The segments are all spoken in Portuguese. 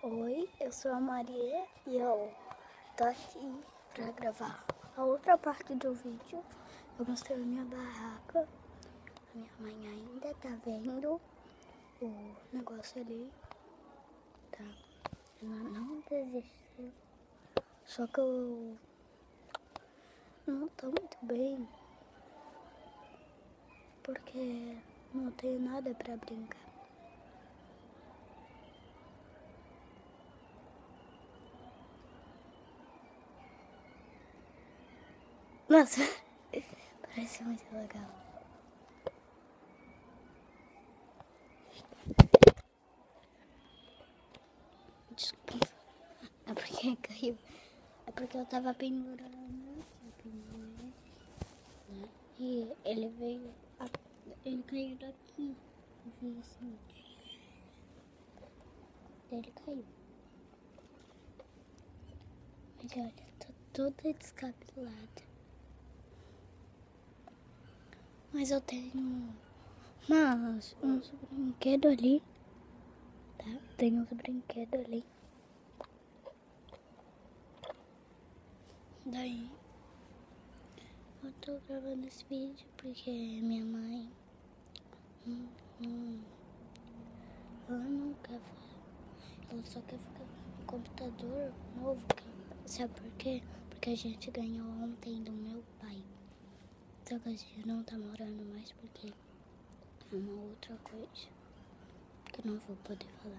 Oi, eu sou a Maria e eu tô aqui pra gravar a outra parte do vídeo. Eu mostrei a minha barraca. A minha mãe ainda tá vendo o negócio ali, tá? Ela não desistiu. Só que eu não tô muito bem, porque não tenho nada pra brincar. Nossa, parece muito legal. Desculpa, é porque caiu. É porque eu tava pendurando né? E ele veio, ele caiu daqui. Eu fiz assim. Ele caiu. Mas olha, tá toda descabelada. Mas eu tenho uns brinquedos ali, tá? Tem uns brinquedos ali. Daí, eu tô gravando esse vídeo porque minha mãe, ela não quer fazer. Ela só quer ficar no computador novo. Sabe por quê? Porque a gente ganhou ontem do meu pai. Só que a gente não tá morando mais porque é uma outra coisa que eu não vou poder falar.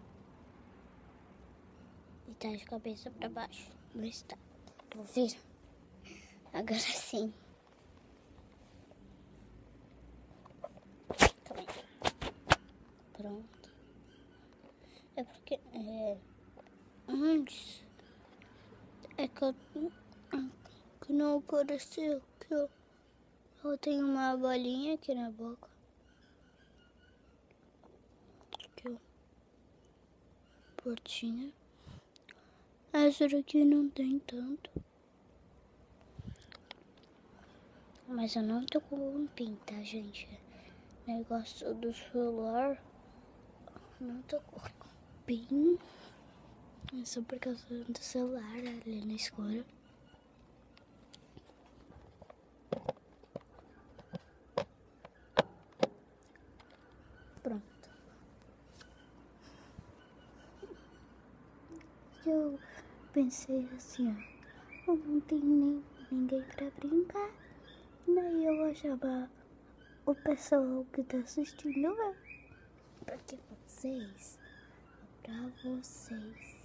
E tá de cabeça pra baixo. Mas tá. Vou virar. Agora sim. Calma aí. Pronto. É porque antes é que não apareceu que eu tenho uma bolinha aqui na boca. Aqui, ó. Portinha. Essa daqui não tem tanto. Mas eu não tô com um pin, tá, gente? Negócio do celular. Não tô com pin. É só por causa do celular ali na escura. Pronto. Eu pensei assim, ó. Eu não tenho ninguém pra brincar. Daí eu vou chamar o pessoal que tá assistindo, né? Porque pra vocês.